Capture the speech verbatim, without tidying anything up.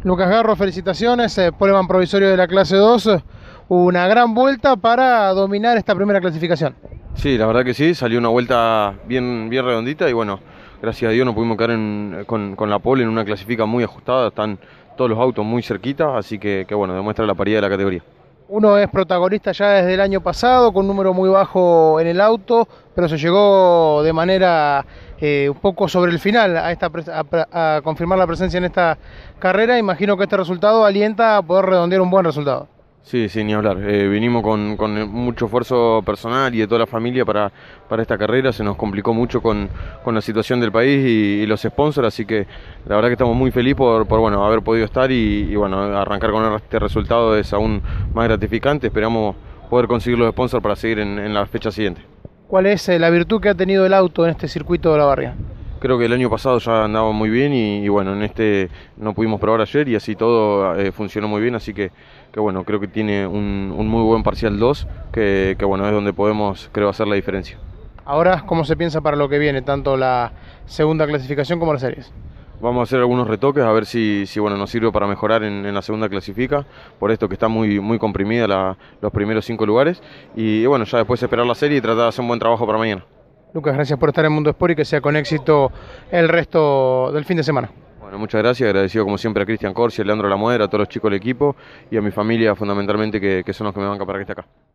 Lucas Garro, felicitaciones, eh, poleman provisorio de la clase dos, una gran vuelta para dominar esta primera clasificación. Sí, la verdad que sí, salió una vuelta bien, bien redondita y bueno, gracias a Dios nos pudimos quedar en, con, con la pole en una clasifica muy ajustada, están todos los autos muy cerquita, así que, que bueno, demuestra la paridad de la categoría. Uno es protagonista ya desde el año pasado, con un número muy bajo en el auto, pero se llegó de manera eh, un poco sobre el final a, esta, a, a confirmar la presencia en esta carrera. Imagino que este resultado alienta a poder redondear un buen resultado. Sí, sí, ni hablar. Eh, vinimos con, con mucho esfuerzo personal y de toda la familia para, para esta carrera. Se nos complicó mucho con, con la situación del país y, y los sponsors, así que la verdad que estamos muy felices por, por bueno, haber podido estar y, y bueno, arrancar con este resultado es aún más gratificante. Esperamos poder conseguir los sponsors para seguir en, en la fecha siguiente. ¿Cuál es la virtud que ha tenido el auto en este circuito de Olavarría? Creo que el año pasado ya andaba muy bien y, y bueno, en este no pudimos probar ayer y así todo eh, funcionó muy bien, así que, que bueno, creo que tiene un, un muy buen parcial dos, que, que bueno, es donde podemos, creo, hacer la diferencia. Ahora, ¿cómo se piensa para lo que viene, tanto la segunda clasificación como las series? Vamos a hacer algunos retoques a ver si, si bueno, nos sirve para mejorar en, en la segunda clasifica, por esto que está muy, muy comprimida la, los primeros cinco lugares y, y bueno, ya después esperar la serie y tratar de hacer un buen trabajo para mañana. Lucas, gracias por estar en Mundo Sport y que sea con éxito el resto del fin de semana. Bueno, muchas gracias, agradecido como siempre a Cristian Corsi, a Leandro Lamuera, a todos los chicos del equipo y a mi familia fundamentalmente que, que son los que me bancan para que esté acá.